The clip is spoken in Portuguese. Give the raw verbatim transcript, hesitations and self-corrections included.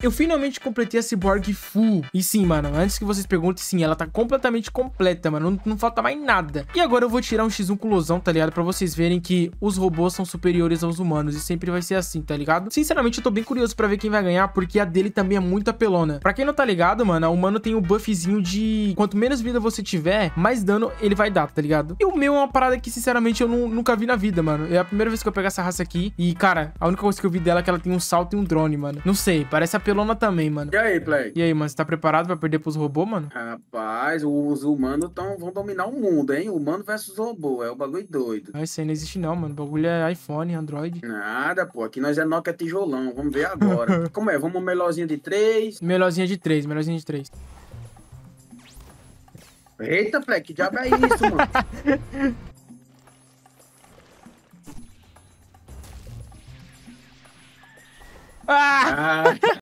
Eu finalmente completei a Cyborg Full. E sim, mano, antes que vocês perguntem, sim, ela tá completamente completa, mano. Não, não falta mais nada. E agora eu vou tirar um xis um com Losão, tá ligado? Pra vocês verem que os robôs são superiores aos humanos. E sempre vai ser assim, tá ligado? Sinceramente, eu tô bem curioso pra ver quem vai ganhar, porque a dele também é muito apelona. Pra quem não tá ligado, mano, o humano tem o buffzinho de... Quanto menos vida você tiver, mais dano ele vai dar, tá ligado? E o meu é uma parada que, sinceramente, eu não, nunca vi na vida, mano. É a primeira vez que eu pego essa raça aqui. E, cara, a única coisa que eu vi dela é que ela tem um salto e um drone, mano. Não sei, parece apelona também, mano. E aí, Play? E aí, mano, você tá preparado pra perder pros robôs, mano? Rapaz, os humanos tão, vão dominar o mundo, hein? Humano versus robô, é o bagulho doido. Ah, isso aí não existe não, mano. O bagulho é iPhone, Android. Nada, pô. Aqui nós é Nokia tijolão. Vamos ver agora. Como é? Vamos um melhorzinho de três. Melhorzinha de três, melhorzinha de três. Eita, Play, que diabo é isso, mano? Ah! Ah,